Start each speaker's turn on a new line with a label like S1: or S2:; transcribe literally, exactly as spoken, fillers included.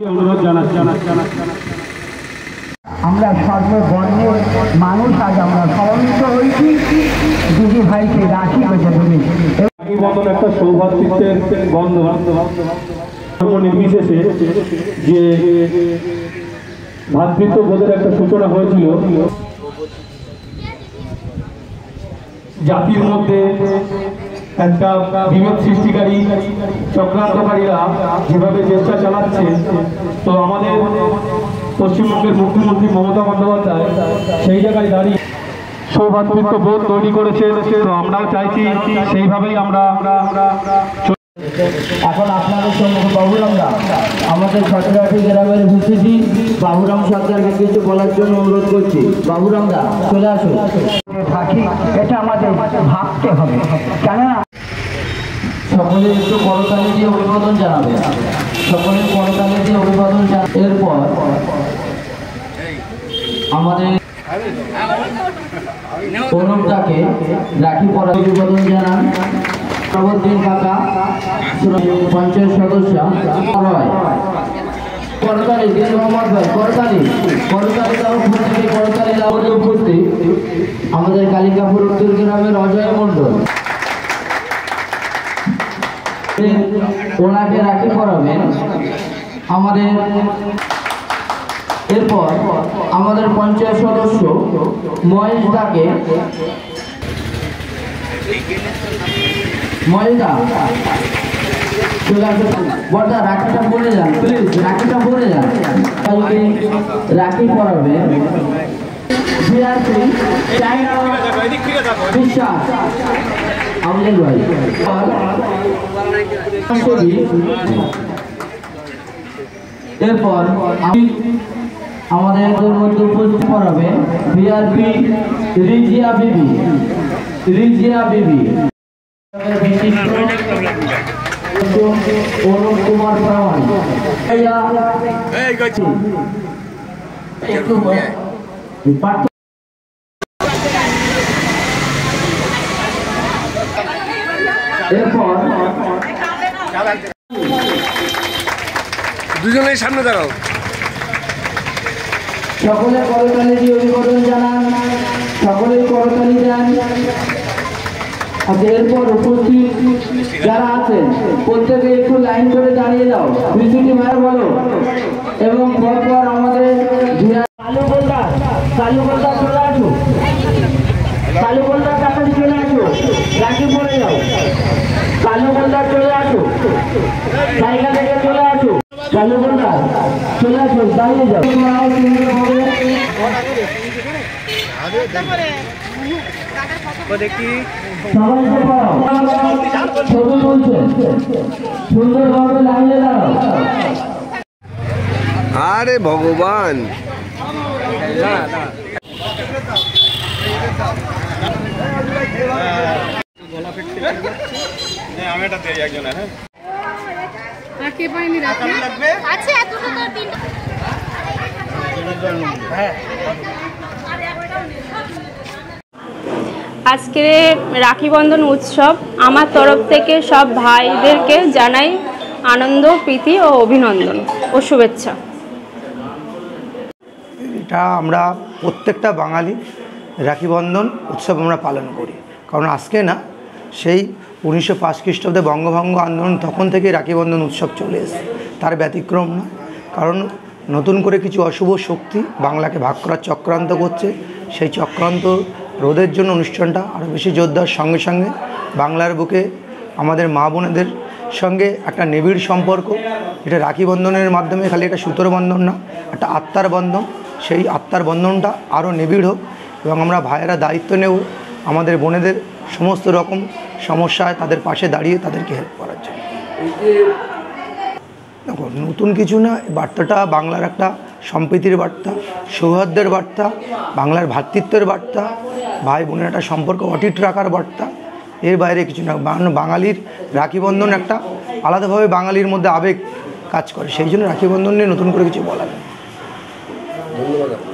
S1: অনুরোধ জানাচ্ছি
S2: আমরা সর্ববর্ণের মানুষ আজ আমরা সমবেত হয়েছি দিদি ভাইকে রাখি বেঁচে দেবে।
S1: রাখি বন্ধন একটা সৌভাতৃত্বের বন্ধন, নির্বিশেষে যে ভ্রাতৃত্ববোধের একটা সূচনা হয়েছিল। জাতির মধ্যে একটা বিভেদ সৃষ্টিকারী চক্রান্তকারীরা যেভাবে চেষ্টা চালাচ্ছে, তো আমাদের পশ্চিমবঙ্গের মুখ্যমন্ত্রী মমতা বন্দ্যোপাধ্যায় সেই জায়গায় দাঁড়িয়ে সৌভাতৃত্ব বোধ তৈরি করেছে। তো আমরাও চাইছি সেইভাবেই আমরা
S2: এখন আপনাদের সম্মুখে বাবুরামদা আমাদের সতেরোটি গ্রামের ভিসিডি বাবুরাম সরকারকে কিছু বলার জন্য অনুরোধ করছি। বাবুরামদা চলে আসুন। থাকি এটা আমাদের ভাবতে হবে, কেননা সকলে একটু করতালি দিয়ে অভিবাদন জানাবে। সকলের করতালি দিয়ে অভিবাদন জানাবে। এরপর আমাদের অনুপদাকে রাখি পড়া অভিবাদন জানান প্রবর্তীন কাকা পঞ্চায়েত সদস্য রয় করতালি দিন মোহাম্মদ ভাই করতালি করতালি দাও থেকে করতালি দাও উপস্থিত আমাদের কালিকাপুর উত্তর গ্রামের অজয় মণ্ডল ওনাকে রাখি পড়াবেন আমাদের। এরপর আমাদের পঞ্চায়েত সদস্য মহেশ দাকে মহেশদা চলে আসুন। বড়দা রাখিটা পরে যান প্লিজ, রাখিটা পরে যান। কালকে রাখি পরাবে বিশ্বাস আমাদের ভাই। এরপর আমাদের মধ্যে উপস্থিত করাবে বিআরপি রিজিয়া বিবি রিজিয়া বিবি অরুণ কুমার প্রামাণিক। এরপর
S3: দুজনের সামনে দাঁড়াও।
S2: সকলে করতালি দিয়ে অভিবাদন জানান, সকলে করতালি দেন। এরপর উপস্থিত যারা আছেন প্রত্যেকে একটু লাইন করে দাঁড়িয়ে যাও, বিশুটি ভাই বলো। এবং পরপর আমাদের কালু গোলদার কালু গোলদার চলে আসো, কালু গোলদার কাছাকাছি চলে আসো, রাখি পড়ে যাও। কালু গোলদার চলে আসো, জায়গা থেকে চলে আসো। কালু গোলদার চলে আসো, দাঁড়িয়ে যাও। ছবি তুলছে সুন্দরভাবে লাইনে দাঁড়াও।
S3: আরে ভগবান
S1: আমি এটা দেই একজনের। হ্যাঁ
S4: রাখি পাইনি রাখি লাগবে আছে এতটা তো তিন।
S1: হ্যাঁ
S5: আজকে রাখি বন্ধন উৎসব আমার তরফ থেকে সব ভাইদেরকে জানাই আনন্দ, প্রীতি ও অভিনন্দন ও শুভেচ্ছা।
S6: এটা আমরা প্রত্যেকটা বাঙালি রাখি বন্ধন উৎসব আমরা পালন করি, কারণ আজকে না, সেই উনিশশো পাঁচ খ্রিস্টাব্দে বঙ্গভঙ্গ আন্দোলন তখন থেকে রাখি বন্ধন উৎসব চলে এসেছে, তার ব্যতিক্রম না। কারণ নতুন করে কিছু অশুভ শক্তি বাংলাকে ভাগ করার চক্রান্ত করছে, সেই চক্রান্ত রোধের জন্য অনুষ্ঠানটা আরও বেশি জোরদার। সঙ্গে সঙ্গে বাংলার বুকে আমাদের মা বোনেদের সঙ্গে একটা নিবিড় সম্পর্ক, এটা রাখি বন্ধনের মাধ্যমে খালি একটা সুতোর বন্ধন না, একটা আত্মার বন্ধন। সেই আত্মার বন্ধনটা আরও নিবিড় হোক এবং আমরা ভাইয়েরা দায়িত্ব নেব আমাদের বোনেদের সমস্ত রকম সমস্যায় তাদের পাশে দাঁড়িয়ে তাদেরকে হেল্প করার জন্য। দেখো, নতুন কিছু না, বার্তাটা বাংলার একটা সম্প্রীতির বার্তা, সৌহার্দ্যের বার্তা, বাংলার ভ্রাতৃত্বের বার্তা, ভাই বোনের একটা সম্পর্ক অটুট রাখার বার্তা, এর বাইরে কিছু না। বাঙালির রাখি বন্ধন একটা আলাদাভাবে বাঙালির মধ্যে আবেগ কাজ করে, সেই জন্য রাখি বন্ধন নিয়ে নতুন করে কিছু বলা যায়।
S3: ধন্যবাদ।